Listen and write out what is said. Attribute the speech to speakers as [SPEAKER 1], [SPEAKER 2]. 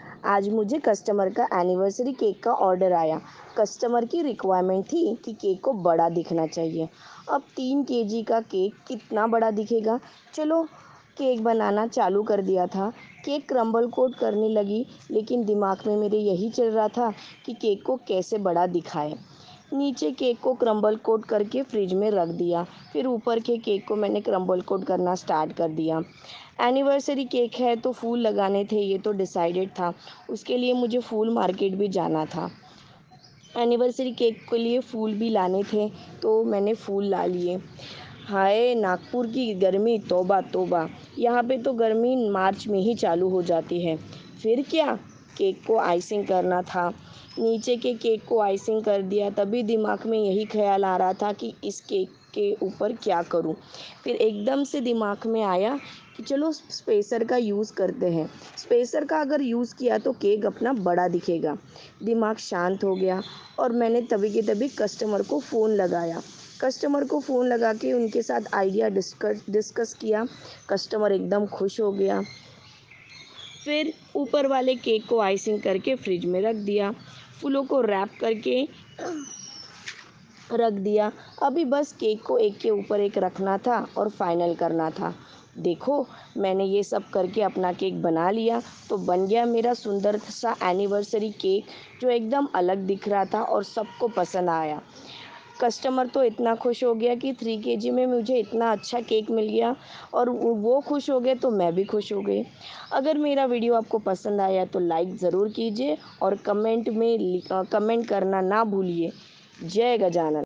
[SPEAKER 1] آج مجھے کسٹمر کا اینیورسری کیک کا آرڈر آیا۔ کسٹمر کی ریکوائرمنٹ تھی کہ کیک کو بڑا دکھنا چاہیے۔ اب 3 kg کا کیک کتنا بڑا دکھے گا؟ چلو کیک بنانا چالو کر دیا تھا۔ کیک کرمبل کوٹ کرنے لگی، لیکن دماغ میں میرے یہی چل رہا تھا کہ کیک کو کیسے بڑا دکھائے۔ نیچے کیک کو کرمبل کوٹ کر کے فریج میں رکھ دیا، پھر اوپر کے کیک کو میں نے کرمبل کوٹ کرنا سٹارٹ کر دیا۔ اینیورسری کیک ہے تو پھول لگانے تھے، یہ تو ڈیسائیڈڈ تھا۔ اس کے لیے مجھے پھول مارکیٹ بھی جانا تھا۔ اینیورسری کیک کے لیے پھول بھی لانے تھے تو میں نے پھول لا لیے۔ ہائے ناگپور کی گرمی، توبہ توبہ! یہاں پہ تو گرمی مارچ میں ہی چالو ہو جاتی ہے۔ پھر کیا؟ کیک کو آئسنگ کرنا تھا۔ نیچے کے کیک کو آئسنگ کر دیا، تبھی دماغ میں یہی خیال آ رہا تھا کہ اس کیک کے اوپر کیا کروں۔ پھر ایک دم سے دماغ میں آیا کہ چلو اسپیسر کا یوز کرتے ہیں۔ اسپیسر کا اگر یوز کیا تو کیک اپنا بڑا دکھے گا۔ دماغ شانت ہو گیا اور میں نے تبھی کے تبھی کسٹمر کو فون لگایا۔ کسٹمر کو فون لگا کے ان کے ساتھ آئیڈیا ڈسکس کیا۔ کسٹمر ایک دم خوش ہو گیا۔ پھر اوپر والے کیک کو آئسنگ کر کے فریج میں رکھ دیا، پھولوں کو ریپ کر کے رکھ دیا۔ ابھی بس کیک کو ایک کے اوپر ایک رکھنا تھا اور فائنل کرنا تھا۔ دیکھو میں نے یہ سب کر کے اپنا کیک بنا لیا تو بن گیا میرا سندر سا اینیورسری کیک، جو ایک دم الگ دکھ رہا تھا اور سب کو پسند آیا۔ کسٹمر تو اتنا خوش ہو گیا کہ 3 kg میں مجھے اتنا اچھا کیک مل گیا، اور وہ خوش ہو گئے تو میں بھی خوش ہو گئی۔ اگر میرا ویڈیو آپ کو پسند آیا تو لائک ضرور کیجیے اور کمنٹ کرنا نہ بھولیے۔ جے گجانن!